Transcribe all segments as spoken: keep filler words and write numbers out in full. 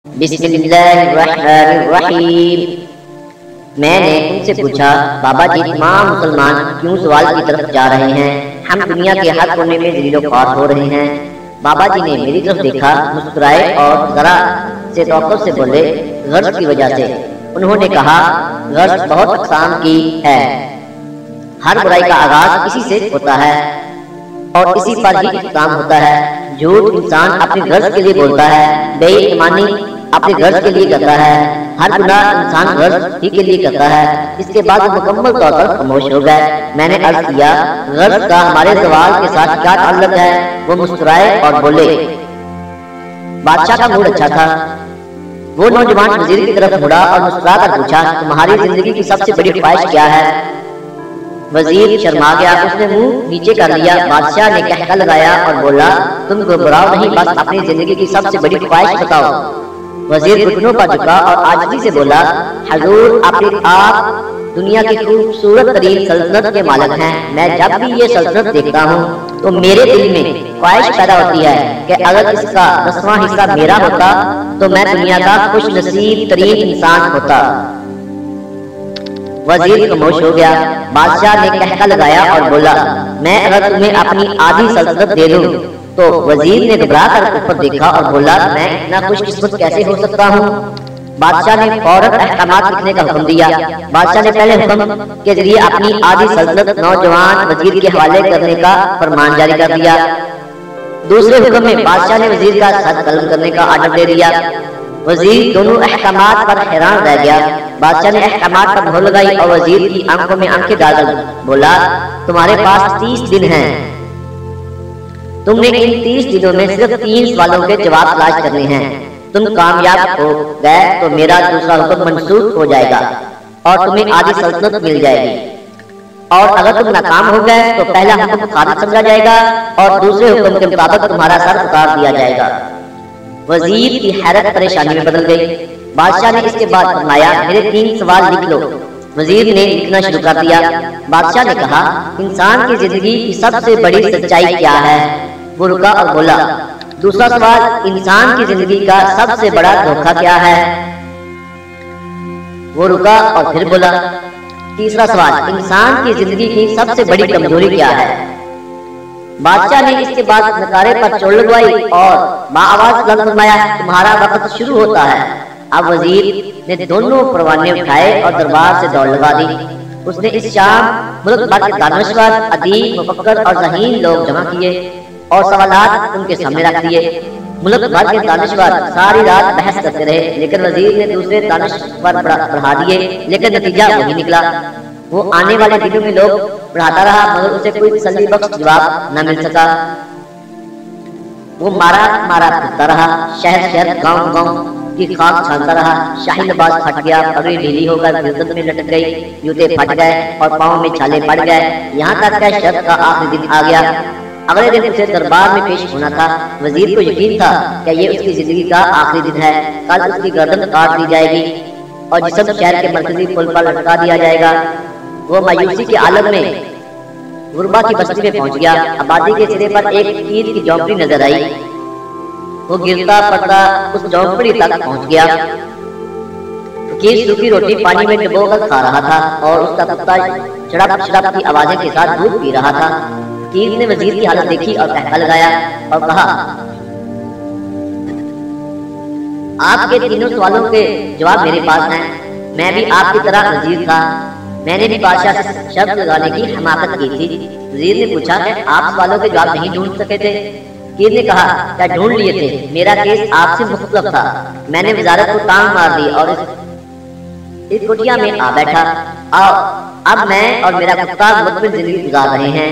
بسم اللہ الرحمن الرحیم۔ میں نے ان سے پوچھا بابا جی تمام مسلمان کیوں سوال کی طرف جا رہے ہیں؟ ہم دنیا کے ہر کونے میں ذلیل و خوار ہو رہے ہیں۔ بابا جی نے میری طرف دیکھا، مسکرائے اور ذرا سے توقف سے بولے، غرض کی وجہ سے۔ انہوں نے کہا غرض بہت اقسام کی ہے، ہر برائی کا آغاز اسی سے ہوتا ہے اور اسی پر ہی اختتام ہوتا ہے۔ جھوٹ انسان اپنی غرض کے لیے بولتا ہے، بے ایمانی اپنی غرض کے لیے کرتا ہے، ہر گناہ انسان غرض ہی کے لیے کرتا ہے۔ اس کے بعد وہ مکمل طور پر خاموش ہو گئے۔ میں نے عرض کیا غرض کا ہمارے سوال کے ساتھ کیا تعلق ہے؟ وہ مسکرائے اور بولے، بادشاہ کا موڈ اچھا تھا۔ وہ نوجوان وزیر کی طرف مڑا اور مسکرا کر پوچھا، تمہاری زندگی کی سب سے بڑی خواہش کیا ہے؟ وزیر شرما گیا، اس نے منہ نیچے کر لیا۔ بادشاہ نے کہکا لگایا اور بولا، تم گھبراؤ نہیں، بس اپنی زندگی کی سب سے بڑی خواہش بتاؤ۔ وزیر گھٹنوں پر جھکا اور عاجزی سے بولا، حضور اپنی آپ دنیا کی خوبصورت ترین سلطنت کے مالک ہیں۔ میں جب بھی یہ سلطنت دیکھتا ہوں تو میرے دل میں خواہش پیدا ہوتی ہے کہ اگر اس کا دسواں حصہ میرا ہوتا تو میں دنیا کا خوش نصیب ترین انسان ہوتا۔ وزیر خاموش ہو گیا۔ بادشاہ نے کہکا لگایا اور بولا، میں اگر تمہیں اپنی آدھی سلطنت دے دوں تو وزیر نے گھبرا کر اوپر دیکھا اور بولا، میں اتنا خوش قسمت کیسے ہو سکتا ہوں؟ بادشاہ نے فوراً احکامات لکھنے کا حکم دیا۔ بادشاہ نے پہلے حکم کے ذریعے اپنی آدھی سلطنت نوجوان وزیر کے حوالے کرنے کا فرمان جاری کر دیا۔ دوسرے حکم میں بادشاہ نے وزیر کا سر قلم کرنے کا آرڈر دے دیا۔ وزیر دونوں احکامات پر حیران رہ گیا۔ بادشاہ نے احکامات پر مہر لگائی اور وزیر کی آنکھوں میں آنکھیں ڈال کر بولا، تمہارے پاس تیس دن ہیں، تم نے ان تیس دنوں میں صرف تین سوالوں کے جواب تلاش کرنے ہیں۔ تم کامیاب ہو گئے تو میرا دوسرا حکم منسوخ ہو جائے گا اور تمہیں آدھی سلطنت مل جائے گی، اور اگر تم ناکام ہو گئے تو پہلا حکم خارج سمجھا جائے گا اور دوسرے حکم کے مطابق تمہارا سر اتار دیا جائے گا۔ وزیر کی حیرت پریشانی میں بدل گئی۔ بادشاہ نے اس کے بعد فرمایا، میرے تین سوال لکھ لو۔ وزیر نے لکھنا شروع کر دیا۔ بادشاہ نے کہا، انسان کی زندگی کی سب سے بڑی سچائی کیا ہے؟ وہ رکا اور بولا، دوسرا سوال، انسان کی زندگی کا سب سے بڑا دھوکہ کیا ہے؟ وہ رکا اور پھر بولا، تیسرا سوال، انسان کی زندگی کی سب سے بڑی کمزوری کیا ہے؟ بادشاہ نے اس کے بعد نقارے پر چوٹ لگوائی اور باآواز لفظ فرمایا، تمہارا وقت شروع ہوتا ہے۔ اب وزیر نے دونوں پروانے اٹھائے اور دربار سے دوڑ لگا دی۔ اس نے اس شام ملک بھر کے دانشور، ادیب، مفکر اور ذہین لوگ جمع کیے اور سوالات ان کے سامنے رکھ دیے۔ ملک بھر کے دانشور ساری رات بحث کرتے رہے، لیکن وزیر نے دوسرے دانشور بڑھا دیے، لیکن نتیجہ وہی نکلا۔ وہ آنے والے دنوں میں لوگ پڑھاتا رہا مگر اسے کوئی تسلی بخش جواب نہ مل سکا۔ وہ مارا مارا پھرتا رہا، شہر شہر، گاؤں گاؤں کی خاک چھانتا رہا۔ شاہی لباس پھٹ گیا، پگڑی ڈھیلی ہو کر گردن میں لٹک گئی، جوتے پھٹ گئے اور پاؤں میں چھالے پڑ گئے، یہاں تک کہ شب کا آخری دن آ گیا۔ اگلے دن اسے دربار میں پیش ہونا تھا۔ وزیر کو یقین تھا کہ یہ اس کی زندگی کا آخری دن ہے، کل اس کی گردن کاٹ دی جائے گی اور جسم شہر کے مرکزی پل پر لٹکا دیا جائے گا۔ وہ مایوسی کے عالم میں غربا کی بستی میں پہنچ گیا۔ آبادی کے سرے پر ایک فقیر کی جھونپڑی نظر آئی۔ وہ گرتا پڑتا اس جھونپڑی تک پہنچ گیا۔ فقیر سوکھی روٹی پانی میں ڈبو کر کھا رہا تھا اور اس کا کتا چڑپ چڑپ کی آوازیں کے ساتھ دودھ پی رہا تھا۔ فقیر نے وزیر کی حالت دیکھی اور کہکا لگایا اور کہا، آپ کے تینوں سوالوں کے جواب میرے پاس ہیں۔ میں بھی آپ کی طرح وزیر تھا، میں نے بھی بادشاہ سے شرط لگانے کی حماقت کی تھی۔ وزیر نے پوچھا کہ آپ سوالوں کے جواب نہیں ڈھونڈ سکے تھے؟ فقیر نے کہا، کیا ڈھونڈ لیے تھے، میرا کیس آپ سے مختلف تھا۔ میں نے وزارت کو ٹانگ مار دی اور اس کٹیا میں آ بیٹھا۔ اب میں اور میرا کتا مطمئن زندگی گزار رہے ہیں۔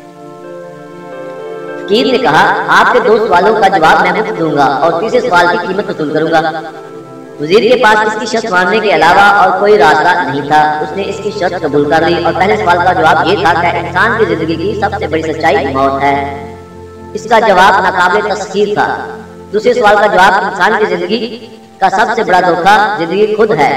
فقیر نے کہا، آپ کے دو سوالوں کا جواب میں مفت دوں گا اور تیسرے سوال کی قیمت وصول کروں گا۔ وزیر کے پاس اس کی شرط ماننے کے علاوہ اور کوئی راستہ نہیں تھا۔ اس نے اس کی شرط قبول کر لی اور پہلے سوال کا جواب یہ تھا کہ انسان کی زندگی کی سب سے بڑی سچائی موت ہے۔ اس کا جواب ناقابل تسخیر تھا۔ دوسرے سوال کا جواب، انسان کی زندگی کا سب سے بڑا دھوکہ زندگی خود ہے۔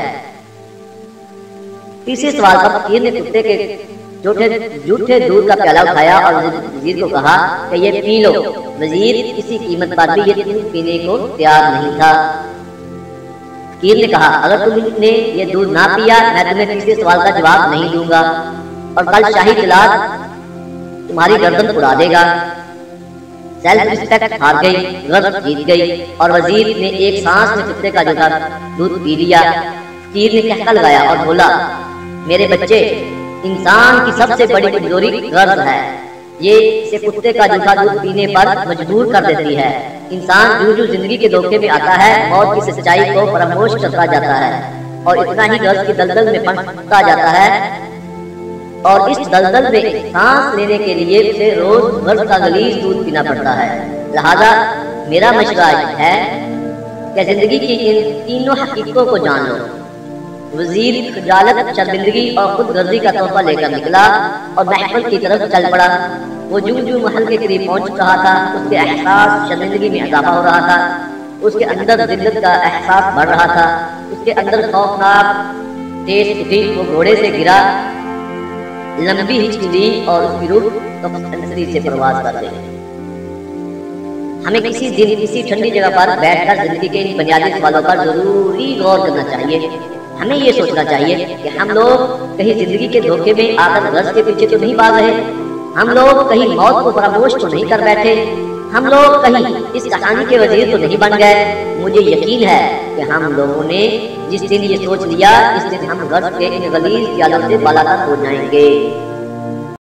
تیسرے سوال پر فقیر نے کتے کے جھوٹے دودھ کا پیالہ اٹھایا اور وزیر کو کہا کہ یہ پی لو۔ وزیر کسی قیمت پر بھی یہ دودھ پینے کو تیار نہیں تھا۔ فقیر نے کہا اگر تم نے یہ دودھ نہ پیا میں تمہیں تیسرے سوال کا جواب نہیں دوں گا اور کل شاہی طلاق تمہاری گردن اڑا دے گا۔ سیلف رسپیکٹ ہار گئی، غرض جیت گئی اور وزیر نے ایک سانس میں کتے کا جو تھا دودھ پی لیا۔ فقیر نے کہکا لگایا اور بولا میرے بچے انسان کی سب سے بڑی کمزوری غرض ہے، یہ اسے کتے کا جوٹھا دودھ پینے پر مجبور کر دیتی ہے۔ انسان جو جو زندگی کے دھوکے میں آتا ہے موت کی سچائی کو فراموش کرتا جاتا ہے اور اتنا ہی غرض کی دلدل میں پھنستا جاتا ہے اور اس دلدل میں سانس لینے کے لیے اسے روز غرض کا غلیظ دودھ پینا پڑتا ہے۔ لہذا میرا مشورہ ہے کہ زندگی کی ان تینوں حقیقتوں کو جان لو۔ وزیر خجالت، شرمندگی اور خود غرضی کا تحفہ لے کر نکلا اور محفل کی طرف چل پڑا۔ وہ جو جو محل کے قریب پہنچ رہا تھا اس کے احساس شرمندگی میں اضافہ ہو رہا تھا، اس کے اندر ذلت کا احساس بڑھ رہا تھا، اس کے اندر خوفناک تیز اٹھی، وہ گھوڑے سے گرا، لمبی ہچکی لی اور اس کی روح کمسنسری سے پرواز کر گئی۔ ہمیں کسی دن کسی ٹھنڈی جگہ پر بیٹھ کر زندگی کے ان بنیادی سوالوں پر ضروری غور کرنا چاہیے۔ ہمیں یہ سوچنا چاہیے کہ ہم لوگ کہیں زندگی کے دھوکے میں آ کر غرض کے پیچھے تو نہیں بھاگ رہے، ہم لوگ کہیں موت کو فراموش تو نہیں کر بیٹھے، ہم لوگ کہیں اس کہانی کے وزیر تو نہیں بن گئے۔ مجھے یقین ہے کہ ہم لوگوں نے جس دن یہ سوچ لیا اس دن ہم غرض کے ان غلیظ خیالوں سے بالا تر ہو جائیں گے۔